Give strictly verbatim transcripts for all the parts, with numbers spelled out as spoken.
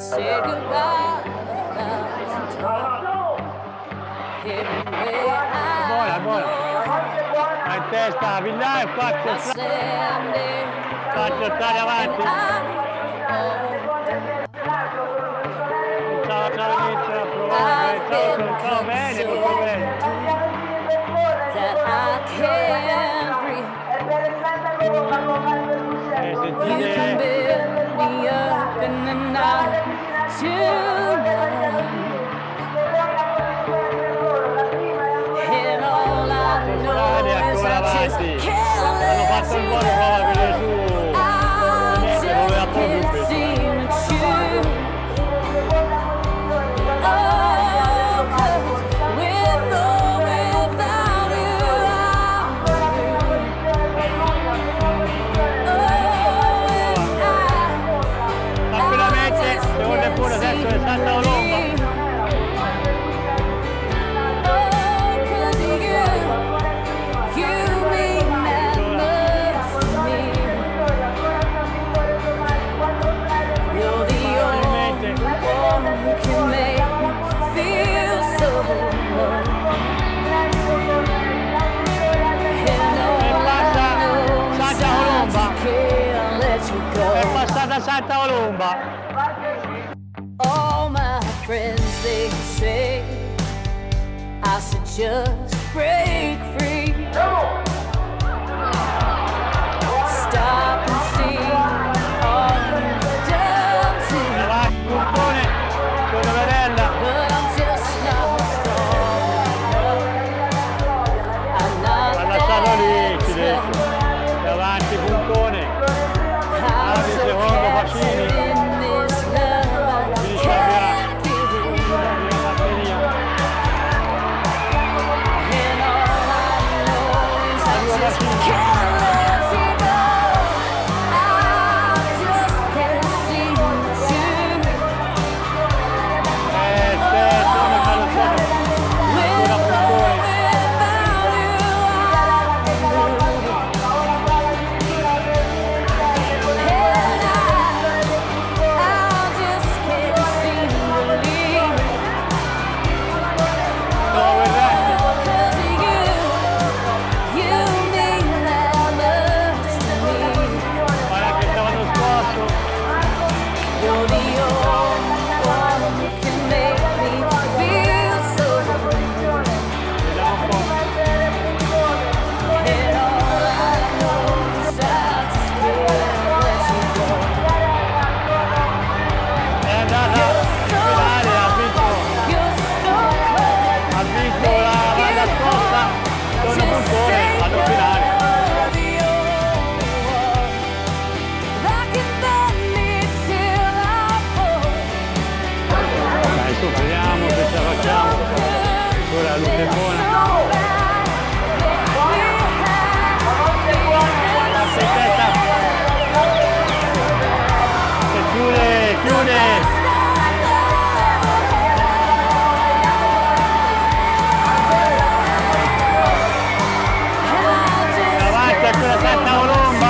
Say goodbye a thousand times. Everywhere I Buona, buona. go, A testa, Villà e quattro. I stand there. Faccio stare avanti. Ciao, ciao, inizio a provare. Ciao, ciao, bene, molto bene. That I can't breathe. Eh, You can sentite, build me up in the night tonight. And all I know is I just can't hanno let fatto un you po' di prova a venire go. su. I Niente, just voleva proprio can't questo. seem to choose. Oh, 'cause with or without you, Tranquillamente, secondo e pure adesso è stata Olomba. È passata Santa Olomba. All my friends, they say I should just break free. Stop and see all you've done to me. Avanti, Puntone, con Verella. But I'm just not strong enough. I'm not Ha lasciato lì, that ci detto. tough. Davanti, Puntone. I'm Apri il so secondo, captured Facini. in this love I Finisce can't give it up. la batteria. And all I know is I Arriva just Facini. can't let you go. I just can't seem to choose. Eh, te, come fa lo stesso. With Ancora or Puntone. without you, I and I, I just can't seem to leave. No, Verratti. Because of you, you mean that much to me. Guarda che stavano scosso. You're the only one who can make me feel so good. Vediamo un po'. And all I know is I just can't let you go. È andata in finale, ha vinto, You're so cold. ha vinto la la scorsa con Puntone, vanno in finale. You're the only one that can bend me till I fall. Dai, su, vediamo se ce la facciamo. Ora Luca è buona. Passa in testa. E chiude, chiude. Davanti ancora Santa Olomba.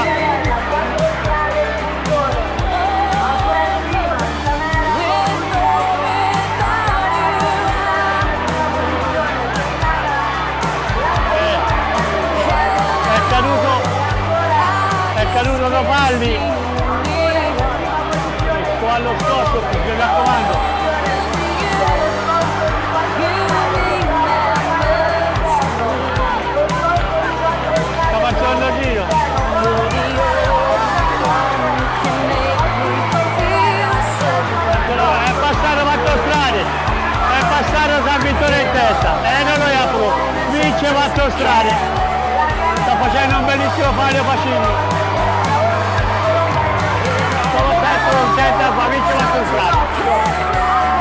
È caduto, è caduto Ropalli. Sto allo scosso, mi raccomando. Sta facendo il giro. Allora, è passato Mattostrade, è passato San Vittore in testa. E non lo apro, vince Mattostrade. Sta facendo un bellissimo Fabio Facini. Sono sempre contento, ma vince Mattostrade.